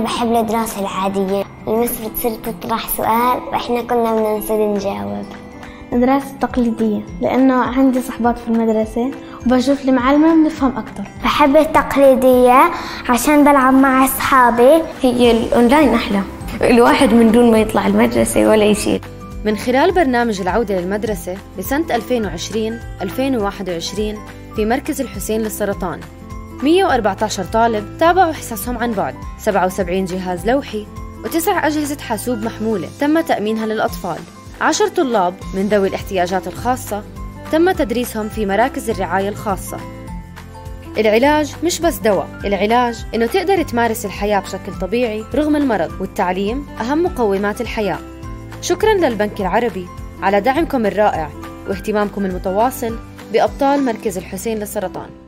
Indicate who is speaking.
Speaker 1: بحب الدراسة العادية. المس بتصير تطرح سؤال وإحنا كلنا بدنا نصير نجاوب.
Speaker 2: الدراسة التقليدية لأنه عندي صحبات في المدرسة وبشوف المعلمة بنفهم أكتر.
Speaker 1: بحب التقليدية عشان بلعب مع أصحابي.
Speaker 3: هي الأونلاين أحلى، الواحد من دون ما يطلع المدرسة ولا يشيل.
Speaker 4: من خلال برنامج العودة للمدرسة بسنة 2020-2021 في مركز الحسين للسرطان 114 طالب تابعوا حصصهم عن بعد، 77 جهاز لوحي و9 أجهزة حاسوب محمولة تم تأمينها للأطفال. 10 طلاب من ذوي الاحتياجات الخاصة تم تدريسهم في مراكز الرعاية الخاصة. العلاج مش بس دواء، العلاج إنه تقدر تمارس الحياة بشكل طبيعي رغم المرض، والتعليم أهم مقومات الحياة. شكراً للبنك العربي على دعمكم الرائع واهتمامكم المتواصل بأبطال مركز الحسين للسرطان.